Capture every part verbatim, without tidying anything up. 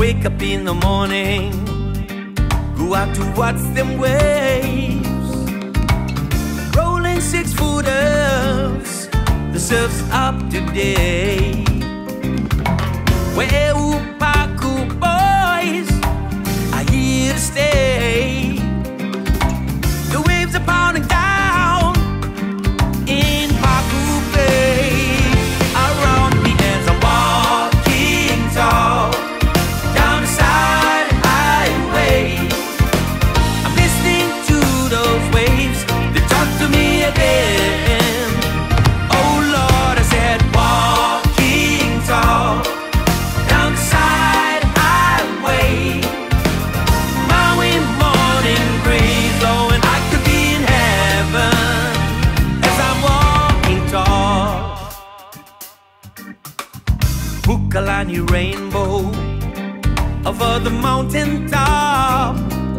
wake up in the morning, go out to watch them waves, rolling six footers, the surf's up today. Where Upaku boys are here to stay. The waves are pounding down in Paku Bay. Around me as I'm walking tall down the side highway, I'm listening to those waves that talk to me again. Oh Lord, I said walking tall down the side highway, Maui morning breeze blowing, I could be in heaven as I'm walking tall. Pukalani rainbow over the mountain top,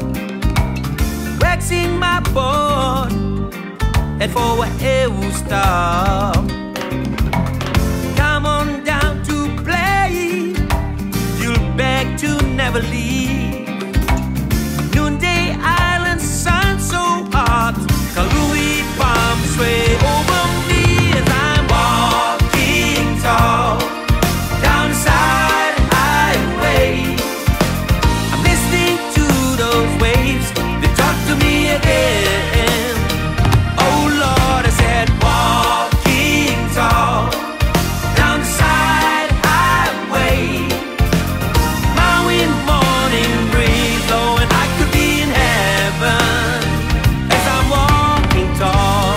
waxing my board, head for a will stop. Come on down to play, you'll beg to never leave. Noonday Island sun so hot, Kalui palms sway over me as I'm walking tall down the side highway. I'm listening to those waves that talk to me again. Oh Lord, I said walking tall down the side highway, Maui morning breeze blowing, I could be in heaven as I'm walking tall.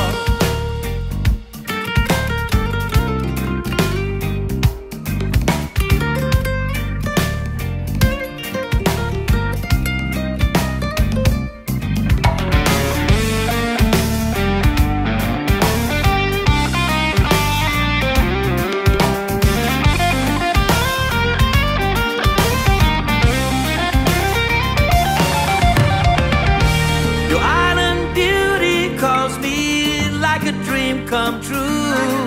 Your island beauty calls me like a dream come true.